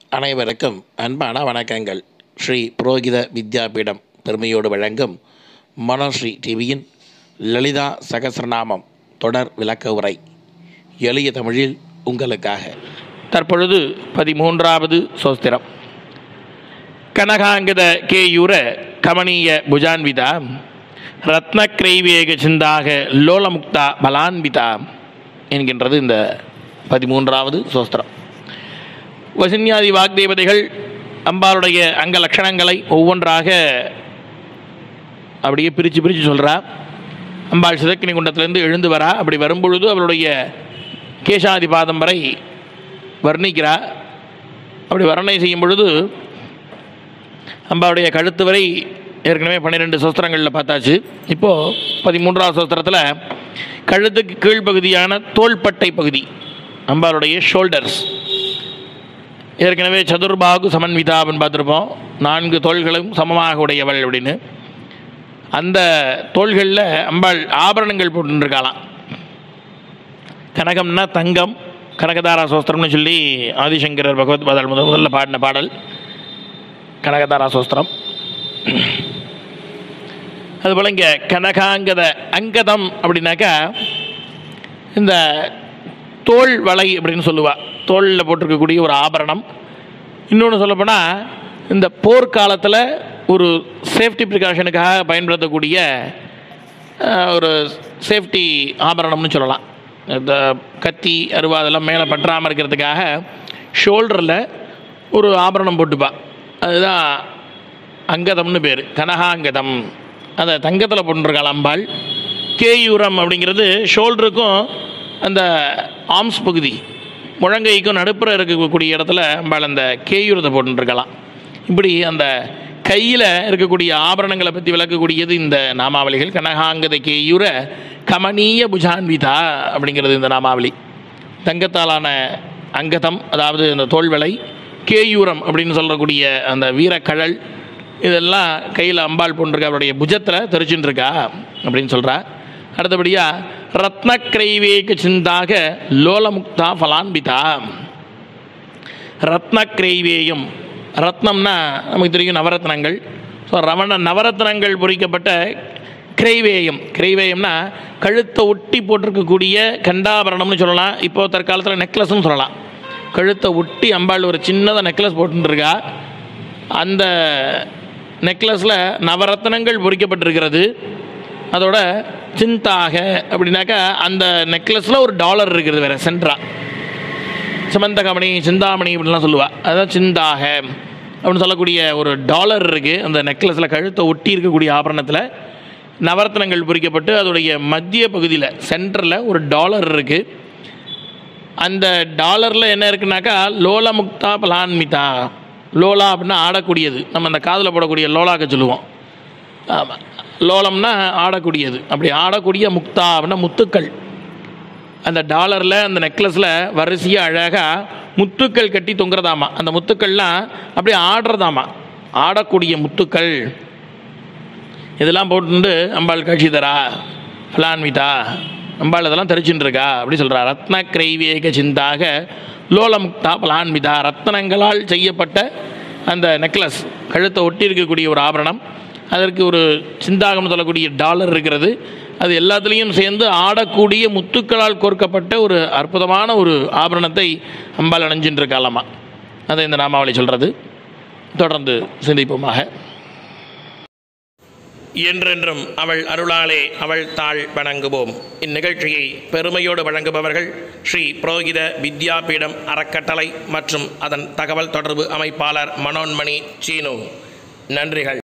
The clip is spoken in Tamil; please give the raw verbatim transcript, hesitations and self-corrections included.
அனைவருக்கும் அன்பான வணக்கங்கள். ஸ்ரீ புரோகித வித்யாபீடம் பெருமையோடு வழங்கும் மனோஸ்ரீ டிவியின் லலிதா சகஸ்ரநாமம் தொடர் விளக்க உரை எளிய தமிழில் உங்களுக்காக. தற்பொழுது பதிமூன்றாவது சோஸ்திரம். கனகாங்கத கேயூர கமனீய புஜான்விதா ரத்னக்ரைவேக சிந்தாக லோலமுக்தா பலான்விதா என்கின்றது இந்த பதிமூன்றாவது சோஸ்திரம். வசின்யாதி வாக்தேவதைகள் அம்பாளுடைய அங்க லட்சணங்களை ஒவ்வொன்றாக அப்படியே பிரித்து பிரித்து சொல்கிறா. அம்பாள் சிதக்கினி குண்டத்திலேருந்து எழுந்து வரா. அப்படி வரும்பொழுது அவளுடைய கேசாதி பாதம் வரை வர்ணிக்கிறா. அப்படி வர்ணனை செய்யும் பொழுது அம்பாளுடைய கழுத்து வரை ஏற்கனவே பன்னிரெண்டு சோஸ்திரங்களில் பார்த்தாச்சு. இப்போது பதிமூன்றாவது சோஸ்திரத்தில் கழுத்துக்கு கீழ்ப்பகுதியான தோள்பட்டை பகுதி அம்பாளுடைய ஷோல்டர்ஸ், ஏற்கனவே சதுர்பாகு சமன்விதா அப்படின்னு பார்த்துருப்போம். நான்கு தோள்களும் சமமாக உடையவள் அப்படின்னு. அந்த தோள்களில் அம்பாள் ஆபரணங்கள் போட்டுருக்காளாம். கனகம்னா தங்கம், கனகதாரா சோஸ்திரம்னு சொல்லி ஆதிசங்கரர் பகவத் பாதல் முதல் முதல்ல பாடின பாடல் கனகதாரா சோஸ்திரம். அதுபோல் இங்கே கனகாங்கத அங்கதம் அப்படின்னாக்கா இந்த தோல் வளை அப்படின்னு சொல்லுவாள். தோளில் போட்டிருக்கக்கூடிய ஒரு ஆபரணம். இன்னொன்று சொல்லப்போனால் இந்த போர்க்காலத்தில் ஒரு சேஃப்டி ப்ரிகாஷனுக்காக பயன்படுத்தக்கூடிய ஒரு சேஃப்டி ஆபரணம்னு சொல்லலாம். இந்த கத்தி அருவா அதெல்லாம் மேலே பற்றாமல் இருக்கிறதுக்காக ஷோல்டரில் ஒரு ஆபரணம் போட்டுப்பா. அதுதான் அங்கதம்னு பேர், கனகாங்கதம். அதை தங்கத்தில் போட்டுருக்காள் அம்பாள். கேயூரம் அப்படிங்கிறது ஷோல்டருக்கும் அந்த ஆர்ம்ஸ் பகுதி முழங்கைக்கும் நடுப்புற இருக்கக்கூடிய இடத்துல அம்பாள் அந்த கேயூரத்தை போட்டுருக்கலாம். இப்படி அந்த கையில் இருக்கக்கூடிய ஆபரணங்களை பற்றி விளக்கக்கூடியது இந்த நாமாவளிகள். கனகாங்கத கேயூர கமனீய புஜான்விதா அப்படிங்கிறது இந்த நாமாவளி. தங்கத்தாலான அங்கதம், அதாவது அந்த தோல்வளை, கேயூரம் அப்படின்னு சொல்லக்கூடிய அந்த வீரக்கழல், இதெல்லாம் கையில் அம்பாள் போட்டிருக்கா, அவருடைய புஜத்தில் தெரிச்சுட்டு இருக்கா அப்படின்னு சொல்கிறா. அடுத்தபடியாக ரத்னக்ரைவேக சிந்தாக லோலமுக்தா ஃபலான்பிதா. ரத்னக்ரைவேயம், ரத்னம்னா நமக்கு தெரியும் நவரத்னங்கள். ஸோ ரவண நவரத்னங்கள் பொறிக்கப்பட்ட கிரைவேயம். கிரைவேயம்னா கழுத்தை ஒட்டி போட்டிருக்கக்கூடிய கண்டாபரணம்னு சொல்லலாம். இப்போது தற்காலத்தில் நெக்லஸ்ன்னு சொல்லலாம். கழுத்தை ஒட்டி அம்பாள் ஒரு சின்னதாக நெக்லஸ் போட்டுருக்கா. அந்த நெக்லஸில் நவரத்னங்கள் பொறிக்கப்பட்டிருக்கிறது. அதோட சிந்தாக அப்படின்னாக்கா அந்த நெக்லஸில் ஒரு டாலர் இருக்குது வேறு சென்ட்ரா. சமந்தகமணி, சிந்தாமணி அப்படின்லாம் சொல்லுவாள். அதுதான் சிந்தாக அப்படின்னு சொல்லக்கூடிய ஒரு டாலர் இருக்குது அந்த நெக்லஸில். கழுத்தை ஒட்டி இருக்கக்கூடிய ஆபரணத்தில் நவரத்னங்கள் பொறிக்கப்பட்டு அதோடைய மத்திய பகுதியில் சென்டரில் ஒரு டாலர் இருக்குது. அந்த டாலரில் என்ன இருக்குனாக்கா லோலமுக்தா பலான்மிதா. லோலா அப்படின்னா ஆடக்கூடியது. நம்ம அந்த காதில் போடக்கூடிய லோலாக்க சொல்லுவோம். ஆமாம், லோலம்னா ஆடக்கூடியது. அப்படி ஆடக்கூடிய முக்தா அப்படின்னா முத்துக்கள். அந்த டாலரில் அந்த நெக்லஸில் வரிசையாக அழகாக முத்துக்கள் கட்டி தொங்குறதாமா. அந்த முத்துக்கள்லாம் அப்படியே ஆடுறதாமா, ஆடக்கூடிய முத்துக்கள். இதெல்லாம் போட்டு அம்பாள் காட்சி தரா ஃபலான்விதா. அம்பாள் இதெல்லாம் தெரிச்சுட்டு இருக்கா அப்படி சொல்கிறா. ரத்ன கிரைவேக சிந்தாக லோலமுக்தா பலான்விதா. ரத்னங்களால் செய்யப்பட்ட அந்த நெக்லஸ், கழுத்தை ஒட்டி இருக்கக்கூடிய ஒரு ஆபரணம், அதற்கு ஒரு சிந்தாகம் சொல்லக்கூடிய டாலர் இருக்கிறது. அது எல்லாத்துலேயும் சேர்ந்து ஆடக்கூடிய முத்துக்களால் கோர்க்கப்பட்ட ஒரு அற்புதமான ஒரு ஆபரணத்தை அம்பாள் அணிஞ்சின்னு இருக்காளாமா. அதை இந்த நாமாவளி சொல்கிறது. தொடர்ந்து சிந்திப்போமாக. என்றென்றும் அவள் அருளாலே அவள் தாழ் வணங்குவோம். இந்நிகழ்ச்சியை பெருமையோடு வழங்குபவர்கள் ஸ்ரீ புரோகித வித்யாபீடம் அறக்கட்டளை மற்றும் அதன் தகவல் தொடர்பு அமைப்பாளர் மனோன்மணி சீனு. நன்றிகள்.